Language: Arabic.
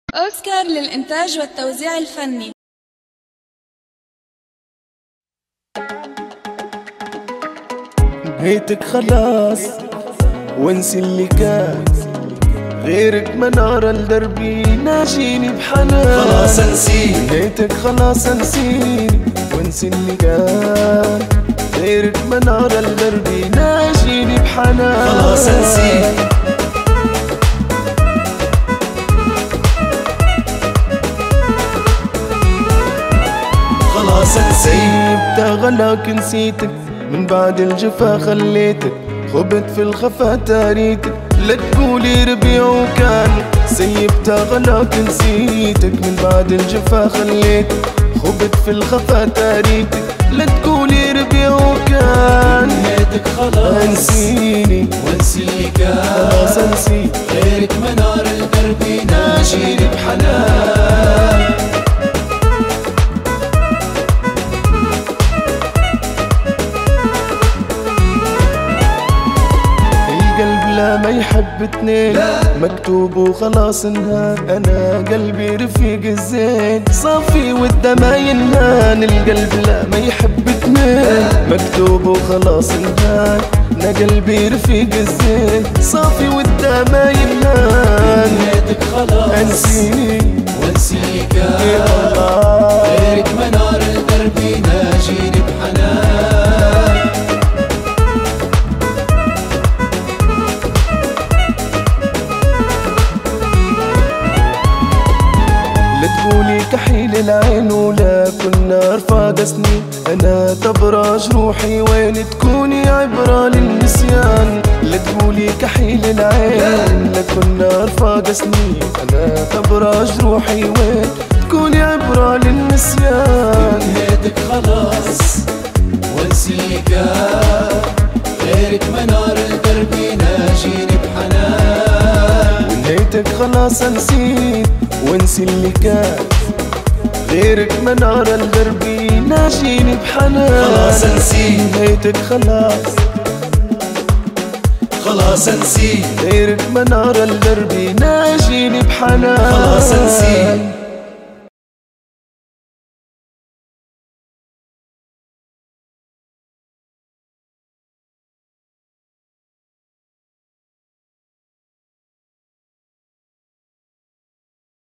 أوسكار للإنتاج والتوزيع الفني. نهيتك خلاص وانسي اللي كان، غيرك منارة لدربي ناجيني بحنان. خلاص انسيني، نهيتك خلاص انسيني وانسي اللي كان، غيرك منارة لدربي ناجيني بحنان. خلاص انسيني، خلاص انسيني. غلاك نسيتك من بعد الجفا خليتك، خبت في الخفا تاريتك لا تقولي ربيع وكان. سيبتها غلاك نسيتك من بعد الجفا خليتك، خبت في الخفا تاريتك لا تقولي ربيع وكان. نهيتك خلاص انسيني وانسي اللي كان، خلاص انسي غيرك منار لدربي ناجيني بحنان. لا ما يحب اتنين، مكتوب وخلاص انهان. انا قلبي رفيق الزين صافي وده ما ينهان. القلب لا ما يحب اتنين، مكتوب وخلاص انهان. انا قلبي رفيق الزين صافي وده ما ينهان. نهيتك خلاص انسيني وانسي اللي كان، غيرك منار لدربي ناجيني بحنان. تقولي كحيل العين ولا كنا رفاق سنين. انا تبرج روحي وين تكوني عبرة للنسيان. لا تقولي كحيل العين لا كنا رفاق سنين. انا تبرج روحي وين تكوني عبرة للنسيان. نهيتك خلاص وانسي اللي كان، غيرك منار لدربي ناجيني بحنان. ونهيتك خلاص نسيت وانسي اللي كان، غيرك منارة لدربي ناجيني بحنان. خلاص انسيني، نهيتك خلاص خلاص انسيني، غيرك منارة لدربي ناجيني بحنان. خلاص انسيني.